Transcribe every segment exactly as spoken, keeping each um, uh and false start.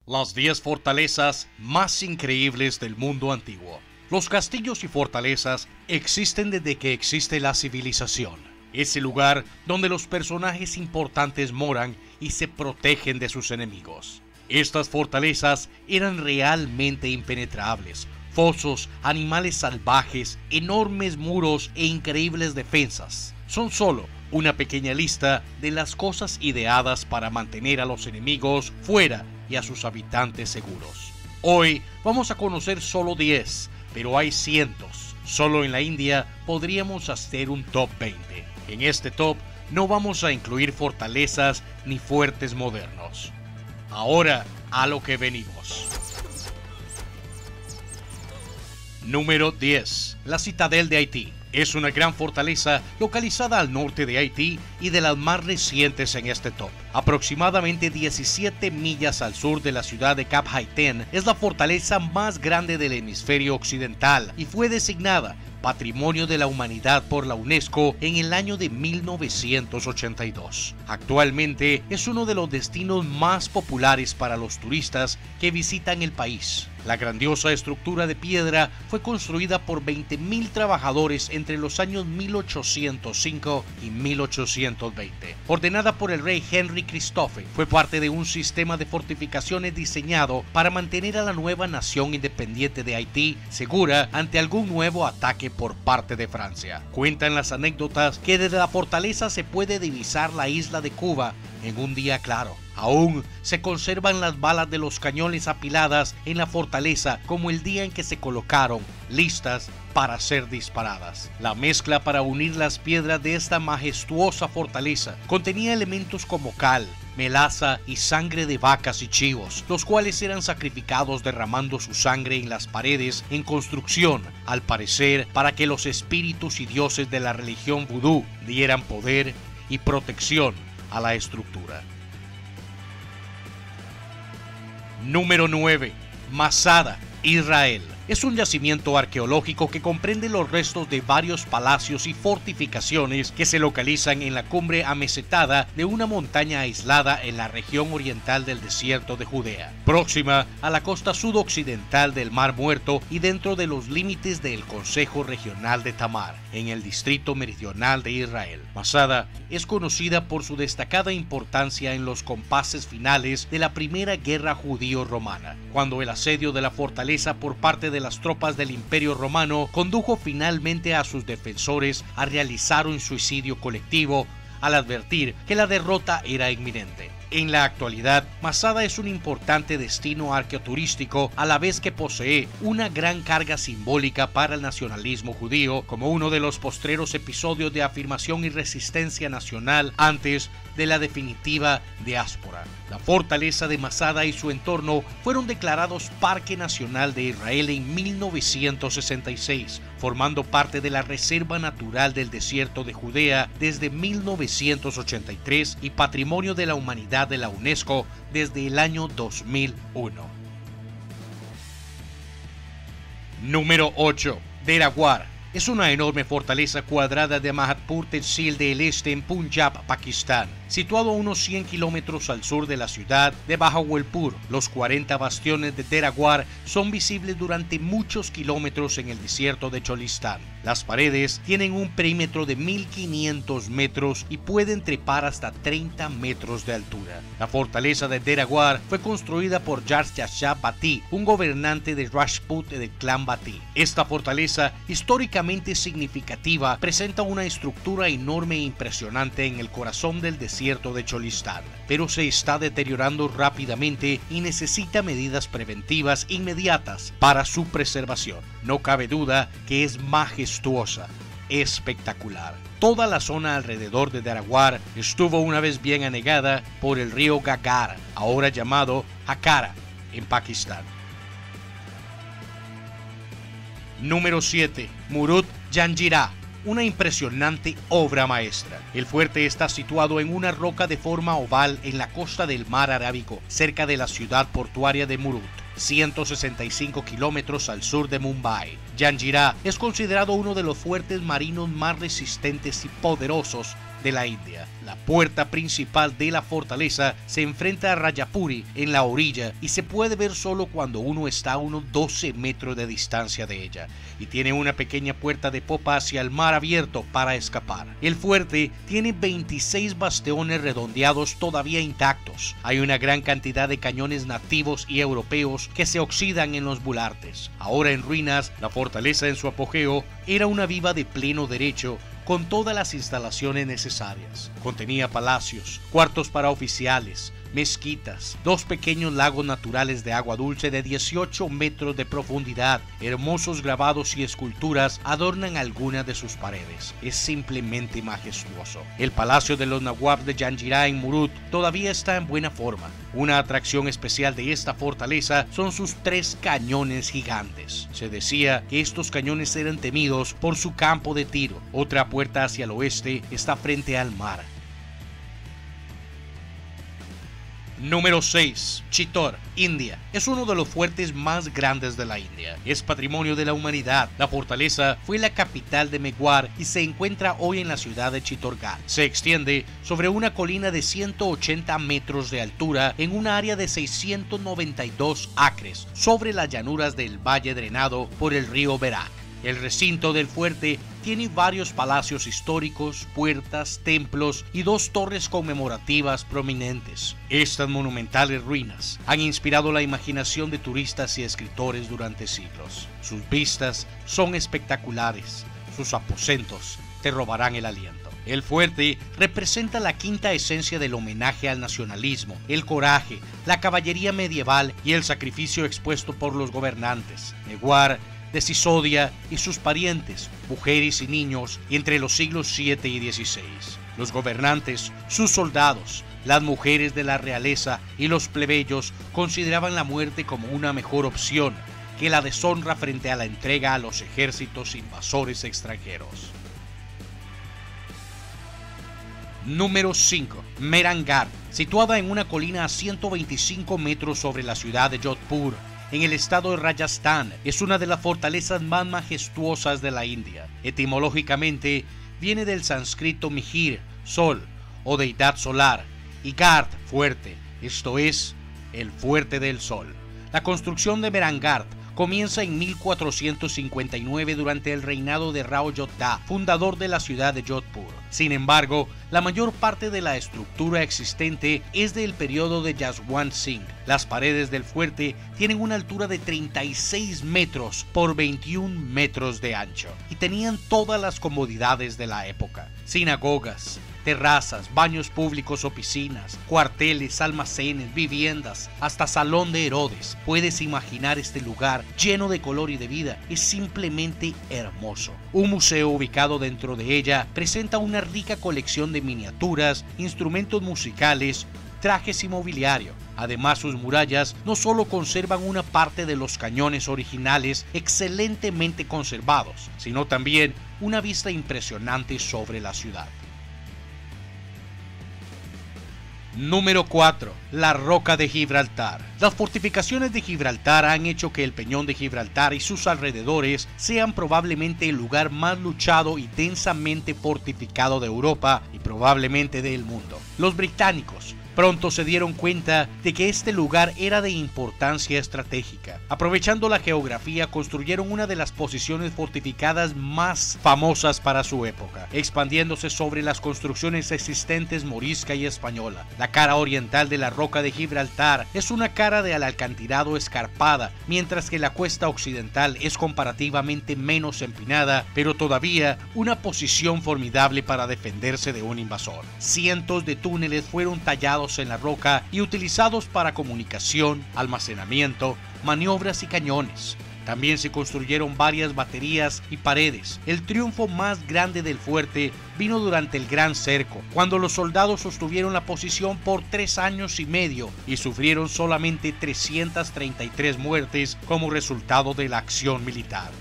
Las diez fortalezas más increíbles del mundo antiguo. Los castillos y fortalezas existen desde que existe la civilización. Es el lugar donde los personajes importantes moran y se protegen de sus enemigos. Estas fortalezas eran realmente impenetrables. Fosos, animales salvajes, enormes muros e increíbles defensas. Son solo una pequeña lista de las cosas ideadas para mantener a los enemigos fuera y a sus habitantes seguros. Hoy vamos a conocer solo diez, pero hay cientos. Solo en la India podríamos hacer un top veinte. En este top no vamos a incluir fortalezas ni fuertes modernos. Ahora a lo que venimos. Número diez. La Citadel de Haití. Es una gran fortaleza localizada al norte de Haití y de las más recientes en este top. Aproximadamente diecisiete millas al sur de la ciudad de Cap Haitien, es la fortaleza más grande del hemisferio occidental y fue designada Patrimonio de la Humanidad por la UNESCO en el año de mil novecientos ochenta y dos. Actualmente es uno de los destinos más populares para los turistas que visitan el país. La grandiosa estructura de piedra fue construida por veinte mil trabajadores entre los años mil ochocientos cinco y mil ochocientos veinte. Ordenada por el rey Henry Christophe, fue parte de un sistema de fortificaciones diseñado para mantener a la nueva nación independiente de Haití segura ante algún nuevo ataque por parte de Francia. Cuentan las anécdotas que desde la fortaleza se puede divisar la isla de Cuba en un día claro. Aún se conservan las balas de los cañones apiladas en la fortaleza como el día en que se colocaron, listas para ser disparadas. La mezcla para unir las piedras de esta majestuosa fortaleza contenía elementos como cal, melaza y sangre de vacas y chivos, los cuales eran sacrificados derramando su sangre en las paredes en construcción, al parecer para que los espíritus y dioses de la religión vudú dieran poder y protección a la estructura. Número nueve. Masada, Israel. Es un yacimiento arqueológico que comprende los restos de varios palacios y fortificaciones que se localizan en la cumbre amesetada de una montaña aislada en la región oriental del desierto de Judea, próxima a la costa sudoccidental del Mar Muerto y dentro de los límites del Consejo Regional de Tamar, en el distrito meridional de Israel. Masada es conocida por su destacada importancia en los compases finales de la Primera Guerra Judío-Romana, cuando el asedio de la fortaleza por parte de las tropas del Imperio Romano condujo finalmente a sus defensores a realizar un suicidio colectivo al advertir que la derrota era inminente. En la actualidad, Masada es un importante destino arqueoturístico a la vez que posee una gran carga simbólica para el nacionalismo judío como uno de los postreros episodios de afirmación y resistencia nacional antes de la definitiva diáspora. La fortaleza de Masada y su entorno fueron declarados Parque Nacional de Israel en mil novecientos sesenta y seis, formando parte de la Reserva Natural del Desierto de Judea desde mil novecientos ochenta y tres y Patrimonio de la Humanidad de la UNESCO desde el año dos mil uno. Número ocho. Dera War. Es una enorme fortaleza cuadrada de Mahatpur Tehsil del Este en Punjab, Pakistán, situado a unos cien kilómetros al sur de la ciudad de Bahawalpur. Los cuarenta bastiones de Dera War son visibles durante muchos kilómetros en el desierto de Cholistán. Las paredes tienen un perímetro de mil quinientos metros y pueden trepar hasta treinta metros de altura. La fortaleza de Dera War fue construida por Jar Shah Bati, un gobernante de Rajput del clan Bati. Esta fortaleza, históricamente significativa, presenta una estructura enorme e impresionante en el corazón del desierto de Cholistán, pero se está deteriorando rápidamente y necesita medidas preventivas inmediatas para su preservación. No cabe duda que es majestuosa, espectacular. Toda la zona alrededor de Dera War estuvo una vez bien anegada por el río Gagar, ahora llamado Hakkara, en Pakistán. Número siete. Murud Janjira. Una impresionante obra maestra. El fuerte está situado en una roca de forma oval en la costa del mar Arábigo, cerca de la ciudad portuaria de Murud, ciento sesenta y cinco kilómetros al sur de Mumbai. Janjira es considerado uno de los fuertes marinos más resistentes y poderosos de la India. La puerta principal de la fortaleza se enfrenta a Rajapuri en la orilla y se puede ver solo cuando uno está a unos doce metros de distancia de ella, y tiene una pequeña puerta de popa hacia el mar abierto para escapar. El fuerte tiene veintiséis bastiones redondeados todavía intactos. Hay una gran cantidad de cañones nativos y europeos que se oxidan en los bulartes. Ahora en ruinas, la fortaleza en su apogeo era una viva de pleno derecho, con todas las instalaciones necesarias. Contenía palacios, cuartos para oficiales, mezquitas, dos pequeños lagos naturales de agua dulce de dieciocho metros de profundidad. Hermosos grabados y esculturas adornan algunas de sus paredes. Es simplemente majestuoso. El palacio de los Nawabs de Jangirá en Murud todavía está en buena forma. Una atracción especial de esta fortaleza son sus tres cañones gigantes. Se decía que estos cañones eran temidos por su campo de tiro. Otra puerta hacia el oeste está frente al mar. Número seis. Chittor, India. Es uno de los fuertes más grandes de la India. Es patrimonio de la humanidad. La fortaleza fue la capital de Mewar y se encuentra hoy en la ciudad de Chittorgarh. Se extiende sobre una colina de ciento ochenta metros de altura en un área de seiscientos noventa y dos acres sobre las llanuras del valle drenado por el río Berak. El recinto del fuerte tiene varios palacios históricos, puertas, templos y dos torres conmemorativas prominentes. Estas monumentales ruinas han inspirado la imaginación de turistas y escritores durante siglos. Sus vistas son espectaculares, sus aposentos te robarán el aliento. El fuerte representa la quinta esencia del homenaje al nacionalismo, el coraje, la caballería medieval y el sacrificio expuesto por los gobernantes. Mewar de Sisodia y sus parientes, mujeres y niños, y entre los siglos siete y dieciséis. Los gobernantes, sus soldados, las mujeres de la realeza y los plebeyos consideraban la muerte como una mejor opción que la deshonra frente a la entrega a los ejércitos invasores extranjeros. Número cinco. Mehrangarh, situada en una colina a ciento veinticinco metros sobre la ciudad de Jodhpur, en el estado de Rajasthan, es una de las fortalezas más majestuosas de la India. Etimológicamente, viene del sánscrito Mihir, sol o deidad solar, y Garh, fuerte, esto es, el fuerte del sol. La construcción de Mehrangarh comienza en mil cuatrocientos cincuenta y nueve durante el reinado de Rao Yodha, fundador de la ciudad de Jodhpur. Sin embargo, la mayor parte de la estructura existente es del periodo de Jaswant Singh. Las paredes del fuerte tienen una altura de treinta y seis metros por veintiún metros de ancho y tenían todas las comodidades de la época: sinagogas, terrazas, baños públicos o piscinas, cuarteles, almacenes, viviendas, hasta salón de Herodes. Puedes imaginar este lugar lleno de color y de vida. Es simplemente hermoso. Un museo ubicado dentro de ella presenta una rica colección de miniaturas, instrumentos musicales, trajes y mobiliario. Además, sus murallas no solo conservan una parte de los cañones originales excelentemente conservados, sino también una vista impresionante sobre la ciudad. Número cuatro. La Roca de Gibraltar. Las fortificaciones de Gibraltar han hecho que el Peñón de Gibraltar y sus alrededores sean probablemente el lugar más luchado y densamente fortificado de Europa y probablemente del mundo. Los británicos pronto se dieron cuenta de que este lugar era de importancia estratégica. Aprovechando la geografía, construyeron una de las posiciones fortificadas más famosas para su época, expandiéndose sobre las construcciones existentes morisca y española. La cara oriental de la Roca de Gibraltar es una cara de acantilado escarpada, mientras que la cuesta occidental es comparativamente menos empinada, pero todavía una posición formidable para defenderse de un invasor. Cientos de túneles fueron tallados en la roca y utilizados para comunicación, almacenamiento, maniobras y cañones. También se construyeron varias baterías y paredes. El triunfo más grande del fuerte vino durante el Gran Cerco, cuando los soldados sostuvieron la posición por tres años y medio y sufrieron solamente trescientas treinta y tres muertes como resultado de la acción militar.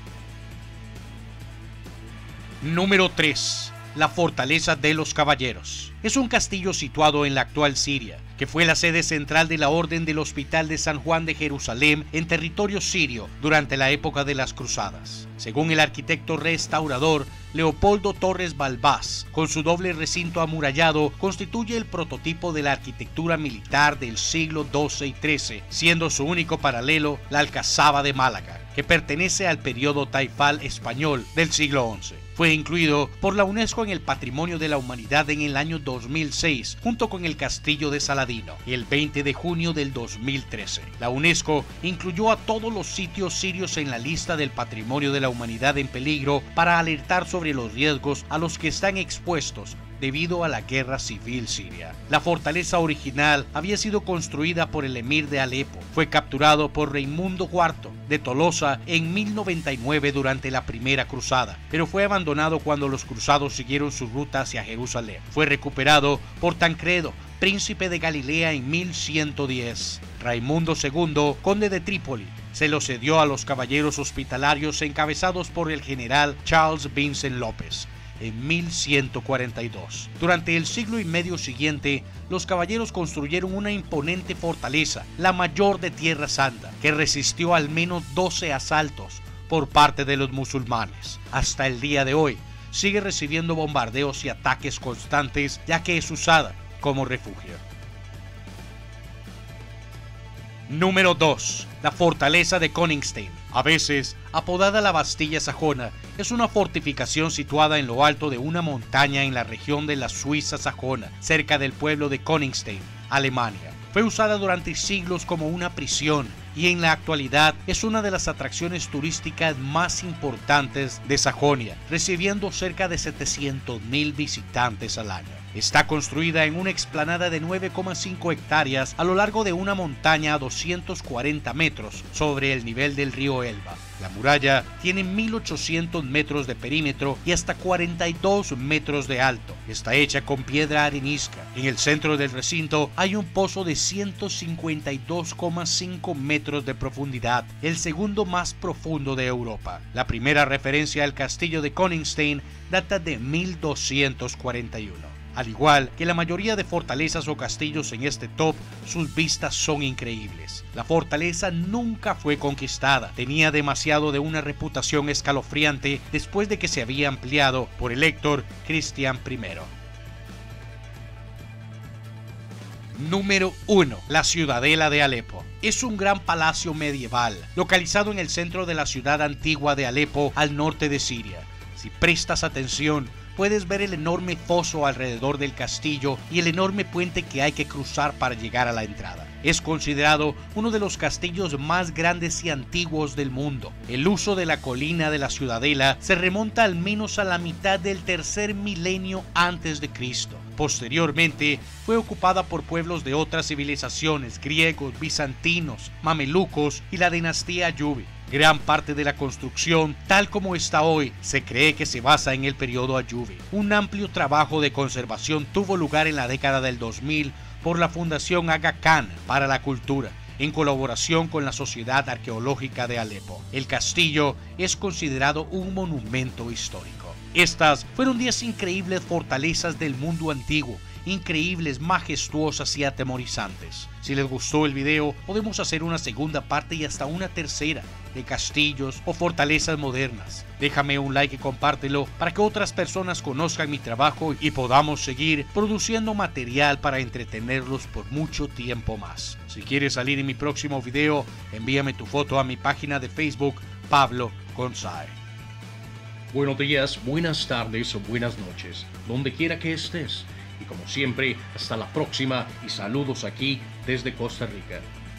Número tres. La Fortaleza de los Caballeros. Es un castillo situado en la actual Siria, que fue la sede central de la Orden del Hospital de San Juan de Jerusalén en territorio sirio durante la época de las Cruzadas. Según el arquitecto restaurador Leopoldo Torres Balbás, con su doble recinto amurallado, constituye el prototipo de la arquitectura militar del siglo doce y trece, siendo su único paralelo la Alcazaba de Málaga, que pertenece al periodo taifal español del siglo once. Fue incluido por la UNESCO en el Patrimonio de la Humanidad en el año dos mil seis, junto con el Castillo de Saladino, el veinte de junio del dos mil trece. La UNESCO incluyó a todos los sitios sirios en la lista del Patrimonio de la Humanidad en peligro para alertar sobre los riesgos a los que están expuestos debido a la guerra civil siria. La fortaleza original había sido construida por el emir de Alepo. Fue capturado por Raimundo cuarto de Tolosa en mil noventa y nueve durante la primera cruzada, pero fue abandonado cuando los cruzados siguieron su ruta hacia Jerusalén. Fue recuperado por Tancredo, príncipe de Galilea, en mil ciento diez. Raimundo segundo, conde de Trípoli, se lo cedió a los caballeros hospitalarios encabezados por el general Charles Vincent López en mil ciento cuarenta y dos. Durante el siglo y medio siguiente, los caballeros construyeron una imponente fortaleza, la mayor de Tierra Santa, que resistió al menos doce asaltos por parte de los musulmanes. Hasta el día de hoy, sigue recibiendo bombardeos y ataques constantes, ya que es usada como refugio. Número dos. La fortaleza de Königstein. A veces, apodada la Bastilla Sajona, es una fortificación situada en lo alto de una montaña en la región de la Suiza sajona, cerca del pueblo de Königstein, Alemania. Fue usada durante siglos como una prisión y en la actualidad es una de las atracciones turísticas más importantes de Sajonia, recibiendo cerca de setecientos mil visitantes al año. Está construida en una explanada de nueve coma cinco hectáreas a lo largo de una montaña a doscientos cuarenta metros sobre el nivel del río Elba. La muralla tiene mil ochocientos metros de perímetro y hasta cuarenta y dos metros de alto. Está hecha con piedra arenisca. En el centro del recinto hay un pozo de ciento cincuenta y dos coma cinco metros de profundidad, el segundo más profundo de Europa. La primera referencia al castillo de Königstein data de mil doscientos cuarenta y uno. Al igual que la mayoría de fortalezas o castillos en este top, sus vistas son increíbles. La fortaleza nunca fue conquistada, tenía demasiado de una reputación escalofriante después de que se había ampliado por el Héctor Cristián primero. Número uno. La Ciudadela de Alepo. Es un gran palacio medieval, localizado en el centro de la ciudad antigua de Alepo, al norte de Siria. Si prestas atención, puedes ver el enorme foso alrededor del castillo y el enorme puente que hay que cruzar para llegar a la entrada. Es considerado uno de los castillos más grandes y antiguos del mundo. El uso de la colina de la Ciudadela se remonta al menos a la mitad del tercer milenio antes de Cristo. Posteriormente, fue ocupada por pueblos de otras civilizaciones, griegos, bizantinos, mamelucos y la dinastía Ayubi. Gran parte de la construcción, tal como está hoy, se cree que se basa en el periodo Ayubi. Un amplio trabajo de conservación tuvo lugar en la década del dos mil por la Fundación Aga Khan para la Cultura, en colaboración con la Sociedad Arqueológica de Alepo. El castillo es considerado un monumento histórico. Estas fueron diez increíbles fortalezas del mundo antiguo, increíbles, majestuosas y atemorizantes. Si les gustó el video, podemos hacer una segunda parte y hasta una tercera de castillos o fortalezas modernas. Déjame un like y compártelo para que otras personas conozcan mi trabajo y podamos seguir produciendo material para entretenerlos por mucho tiempo más. Si quieres salir en mi próximo video, envíame tu foto a mi página de Facebook, Pablo González. Buenos días, buenas tardes o buenas noches, donde quiera que estés. Y como siempre, hasta la próxima y saludos aquí desde Costa Rica.